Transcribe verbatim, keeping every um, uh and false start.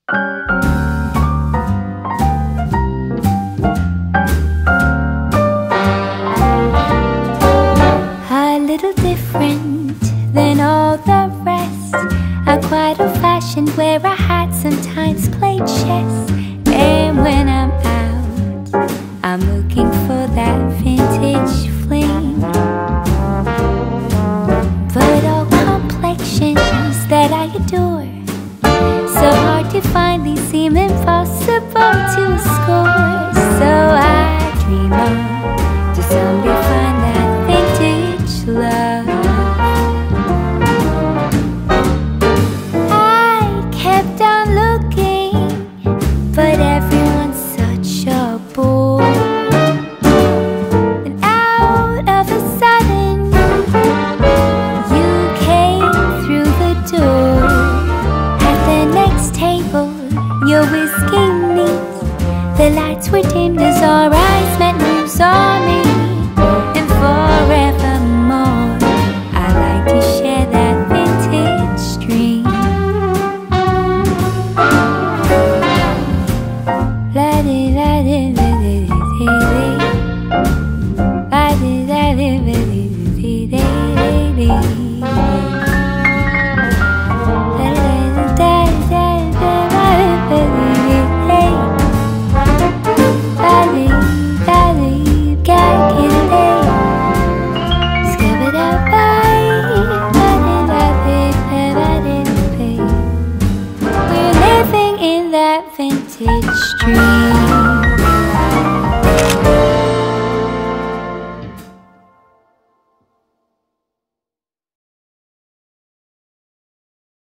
A little different than all the rest. I'm quite old-fashioned where I had sometimes played chess. And when I'm out, I'm looking for that vintage fling. But all complexions that I adore, so hard to find, these seem impossible to score. So I dream on to someday find that vintage love. I kept on looking, but everyone's such a bore. And out of a sudden, you came through the door. At the next table, your whiskey neat, the lights were dimmed as our eyes met, and you saw me. And forevermore, I like to share that vintage dream. La di la di la di di di. La di la di la di di di di. La da da da da da da di. La di la di ga ki di. Scabba da bye. La di la di la di di. We're living in that vintage dream.